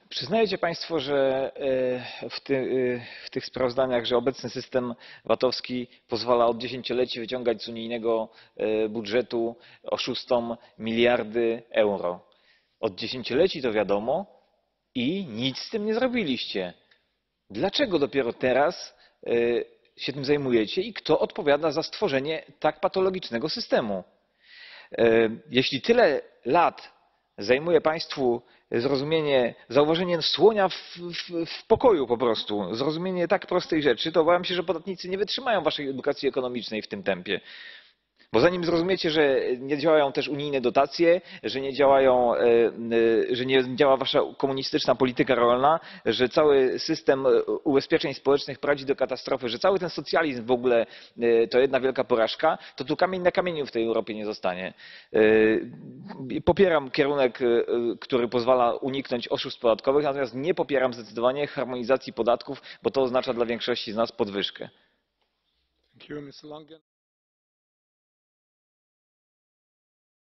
Przyznajecie Państwo, że w tych sprawozdaniach, że obecny system VAT-owski pozwala od dziesięcioleci wyciągać z unijnego budżetu oszustom miliardy euro. Od dziesięcioleci to wiadomo i nic z tym nie zrobiliście. Dlaczego dopiero teraz się tym zajmujecie i kto odpowiada za stworzenie tak patologicznego systemu? Jeśli tyle lat zajmuje Państwu zauważenie słonia w pokoju po prostu, zrozumienie tak prostej rzeczy, to obawiam się, że podatnicy nie wytrzymają Waszej edukacji ekonomicznej w tym tempie. Bo zanim zrozumiecie, że nie działają też unijne dotacje, że nie działa wasza komunistyczna polityka rolna, że cały system ubezpieczeń społecznych prowadzi do katastrofy, że cały ten socjalizm w ogóle to jedna wielka porażka, to tu kamień na kamieniu w tej Europie nie zostanie. Popieram kierunek, który pozwala uniknąć oszustw podatkowych, natomiast nie popieram zdecydowanie harmonizacji podatków, bo to oznacza dla większości z nas podwyżkę.